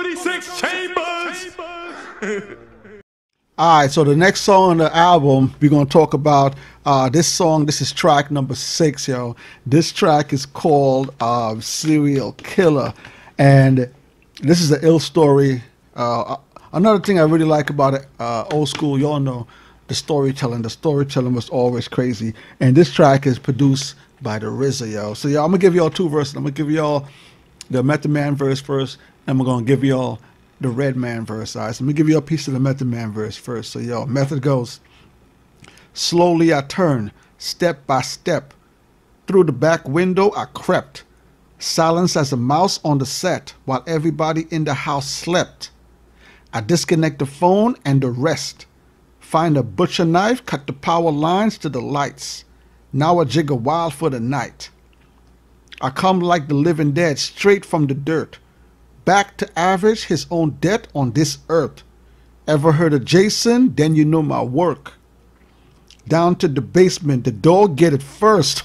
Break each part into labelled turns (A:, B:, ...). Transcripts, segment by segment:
A: 46 chambers.
B: Alright, so the next song on the album, we're going to talk about this song. This is track number 6, yo. This track is called Serial Killer. And this is an ill story. Another thing I really like about it, old school, y'all know the storytelling. The storytelling was always crazy. And this track is produced by the RZA, yo. So, y'all, I'm going to give y'all 2 verses. I'm going to give y'all the Method Man verse first, and I'm going to give y'all the Redman verse. All right, so let me give you a piece of the Method Man verse first. So, yo, Method goes, slowly I turned, step by step. Through the back window I crept. Silence as a mouse on the set while everybody in the house slept. I disconnect the phone and the rest. Find a butcher knife, cut the power lines to the lights. Now I jigger wild for the night. I come like the living dead, straight from the dirt. Back to average his own debt on this earth. Ever heard of Jason? Then you know my work. Down to the basement, the dog get it first.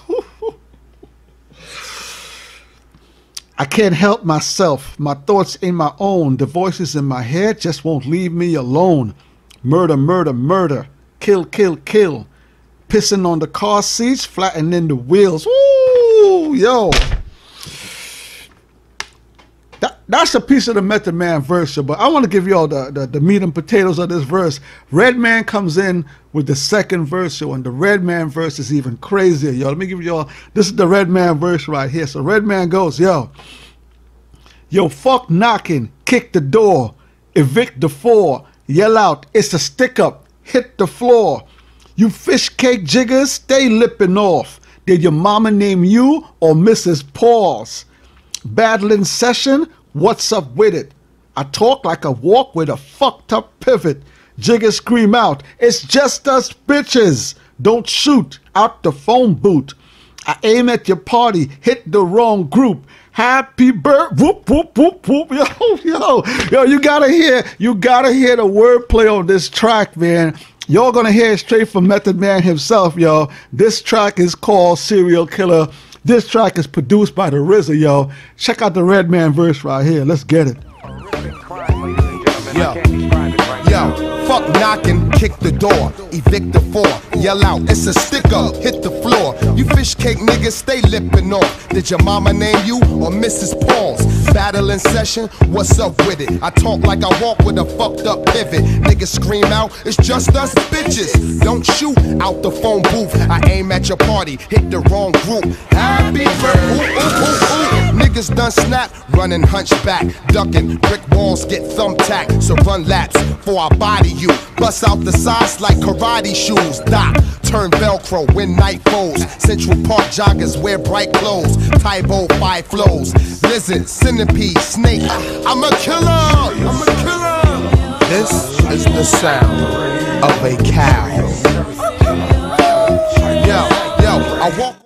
B: I can't help myself. My thoughts ain't my own. The voices in my head just won't leave me alone. Murder, murder, murder. Kill, kill, kill. Pissing on the car seats, flattening the wheels. Ooh, yo. That's a piece of the Method Man verse, but I want to give y'all the meat and potatoes of this verse. Redman comes in with the second verse, yo, and the Redman verse is even crazier, yo. Let me give y'all, this is the Redman verse right here. So Redman goes, yo, fuck knocking, kick the door, evict the 4, yell out, it's a stick up, hit the floor. You fish cake jiggers, stay lipping off. Did your mama name you or Mrs. Paws? Battling session, what's up with it? I talk like I walk with a fucked up pivot. Jiggers scream out, it's just us bitches. Don't shoot out the phone booth. I aim at your party, hit the wrong group. Happy birthday, whoop, whoop, whoop, whoop. Yo, you gotta hear the wordplay on this track, man. Y'all gonna hear it straight from Method Man himself, yo. This track is called Serial Killer. This track is produced by the RZA, yo. Check out the Redman verse right here. Let's get it.
C: Yo, fuck knocking, kick the door, evict the 4, yell out, it's a stick up, hit the floor. You fish cake niggas, stay lipping off. Did your mama name you or Mrs. Paws? Battling session, what's up with it? I talk like I walk with a fucked up pivot. Niggas scream out, it's just us bitches. Don't shoot out the phone booth. I aim at your party, hit the wrong group. Happy birthday, ooh, ooh, ooh. Niggas done snap, running hunchback, ducking, brick walls get thumbtacked. So run laps before I body you. Bust out the sides like karate shoes. Doc, turn Velcro when night falls. Central Park joggers wear bright clothes. Tybo 5 flows. Lizard, centipede, snake. I'm a killer. I'm a killer.
D: This is the sound of a cow.
C: Yo, I walk.